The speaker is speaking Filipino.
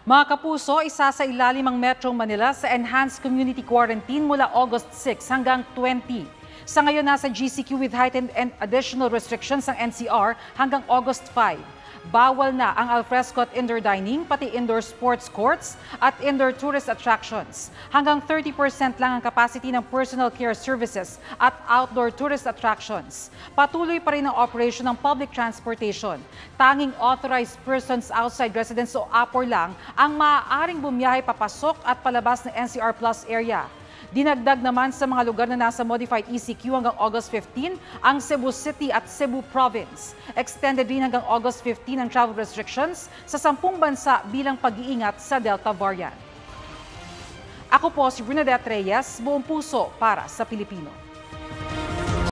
Mga kapuso, isa sa ilalim ang Metro Manila sa Enhanced Community Quarantine mula August 6 hanggang 20. Sa ngayon, nasa GCQ with heightened and additional restrictions ang NCR hanggang August 5. Bawal na ang alfresco at indoor dining, pati indoor sports courts at indoor tourist attractions. Hanggang 30% lang ang capacity ng personal care services at outdoor tourist attractions. Patuloy pa rin ang operation ng public transportation. Tanging authorized persons outside residence o APOR lang ang maaaring bumiyahe papasok at palabas ng NCR Plus area. Dinagdag naman sa mga lugar na nasa modified ECQ hanggang August 15 ang Cebu City at Cebu Province. Extended din hanggang August 15 ang travel restrictions sa 10 bansa bilang pag-iingat sa Delta variant. Ako po si Bernadette Reyes, buong puso para sa Pilipino.